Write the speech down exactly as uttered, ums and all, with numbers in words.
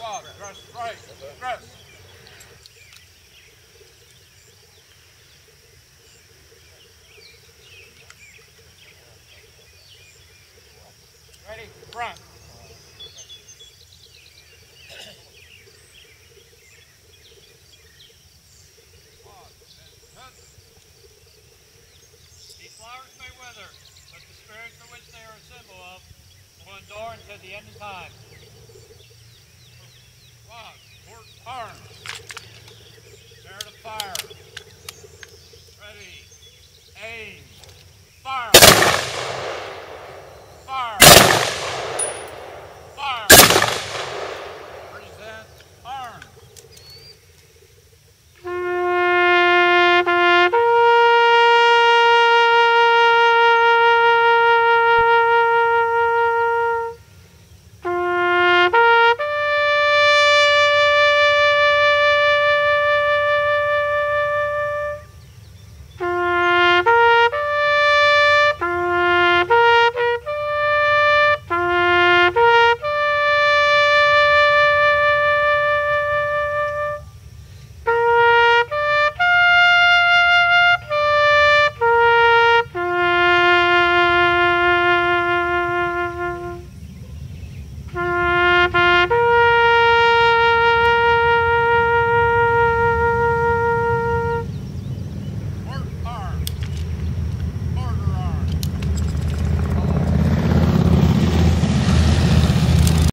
Bob, dress right. Dress. Ready, front. These flowers may wither, but the spirit for which they are a symbol of will endure until the end of time. One, port arms. Prepare to fire. Ready, aim.